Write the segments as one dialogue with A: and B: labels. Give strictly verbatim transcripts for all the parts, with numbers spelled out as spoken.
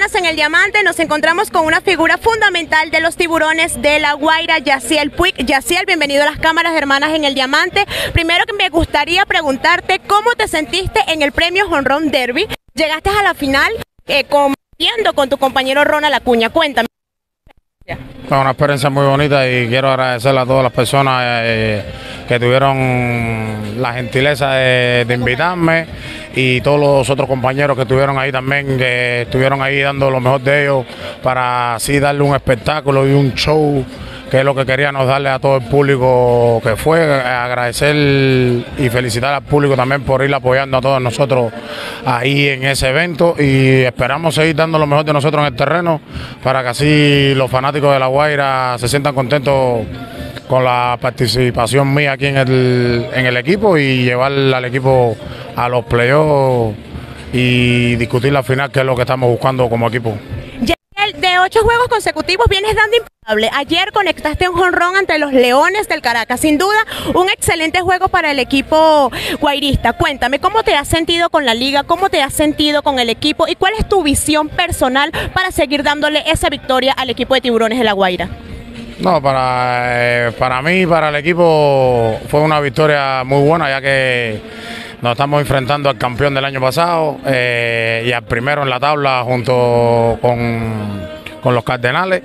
A: Hermanas en el Diamante nos encontramos con una figura fundamental de los Tiburones de La Guaira, Yaciel Puig. Yaciel, bienvenido a las cámaras de Hermanas en el Diamante. Primero que me gustaría preguntarte cómo te sentiste en el premio Home Run Derby. Llegaste a la final eh, compitiendo con tu compañero Ronald Acuña. Cuéntame.
B: Fue una experiencia muy bonita y quiero agradecerle a todas las personas eh, que tuvieron la gentileza de, de invitarme, y todos los otros compañeros que estuvieron ahí también, que estuvieron ahí dando lo mejor de ellos para así darle un espectáculo y un show, que es lo que queríamos darle a todo el público que fue. Agradecer y felicitar al público también por ir apoyando a todos nosotros ahí en ese evento, y esperamos seguir dando lo mejor de nosotros en el terreno para que así los fanáticos de La Guaira se sientan contentos con la participación mía aquí en el, en el equipo, y llevar al equipo a los playoffs y discutir la final, que es lo que estamos buscando como equipo.
A: De ocho juegos consecutivos vienes dando impecable. Ayer conectaste un jonrón ante los Leones del Caracas. Sin duda, un excelente juego para el equipo guairista. Cuéntame, ¿cómo te has sentido con la liga? ¿Cómo te has sentido con el equipo? ¿Y cuál es tu visión personal para seguir dándole esa victoria al equipo de Tiburones de La Guaira?
B: No, para, eh, para mí, para el equipo, fue una victoria muy buena, ya que nos estamos enfrentando al campeón del año pasado eh, y al primero en la tabla junto con, con los Cardenales.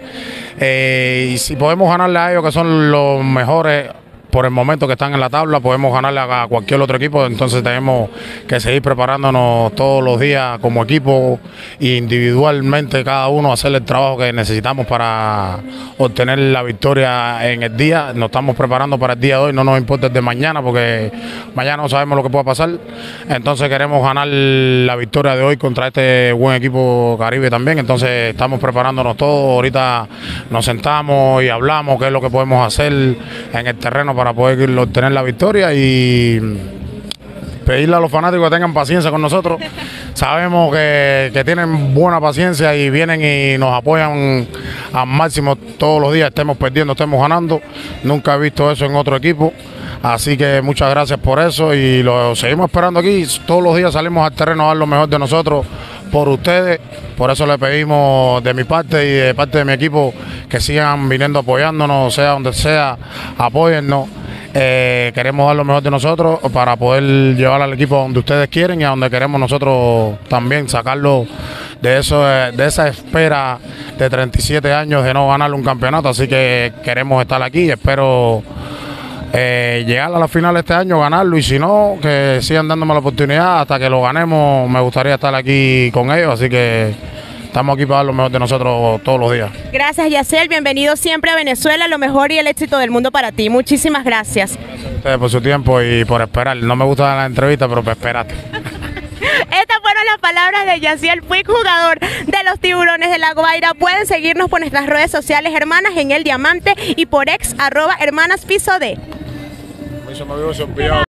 B: Eh, y si podemos ganarle a ellos, que son los mejores por el momento que están en la tabla, podemos ganarle a cualquier otro equipo. Entonces tenemos que seguir preparándonos todos los días como equipo e individualmente cada uno hacer el trabajo que necesitamos para obtener la victoria en el día. Nos estamos preparando para el día de hoy, no nos importa el de mañana, porque mañana no sabemos lo que pueda pasar. Entonces queremos ganar la victoria de hoy contra este buen equipo Caribe también. Entonces estamos preparándonos todos. Ahorita nos sentamos y hablamos qué es lo que podemos hacer en el terreno para poder obtener la victoria, y pedirle a los fanáticos que tengan paciencia con nosotros. Sabemos que, que tienen buena paciencia y vienen y nos apoyan al máximo todos los días, estemos perdiendo, estemos ganando. Nunca he visto eso en otro equipo, así que muchas gracias por eso, y lo seguimos esperando aquí. Todos los días salimos al terreno a dar lo mejor de nosotros por ustedes. Por eso le pedimos de mi parte y de parte de mi equipo que sigan viniendo apoyándonos, sea donde sea, apóyennos. Eh, queremos dar lo mejor de nosotros para poder llevar al equipo donde ustedes quieren y a donde queremos nosotros también sacarlo de eso, de esa espera de treinta y siete años de no ganarle un campeonato. Así que queremos estar aquí. Espero Eh, llegar a la final este año, ganarlo, y si no, que sigan dándome la oportunidad hasta que lo ganemos. Me gustaría estar aquí con ellos, así que estamos aquí para dar lo mejor de nosotros todos los días.
A: Gracias, Yaciel, bienvenido siempre a Venezuela, lo mejor y el éxito del mundo para ti. Muchísimas gracias.
B: Gracias a ustedes por su tiempo y por esperar. No me gusta la entrevista, pero espérate.
A: Estas fueron las palabras de Yaciel Puig, jugador de los Tiburones de La Guaira. Pueden seguirnos por nuestras redes sociales, Hermanas en el Diamante, y por ex arroba hermanas piso D.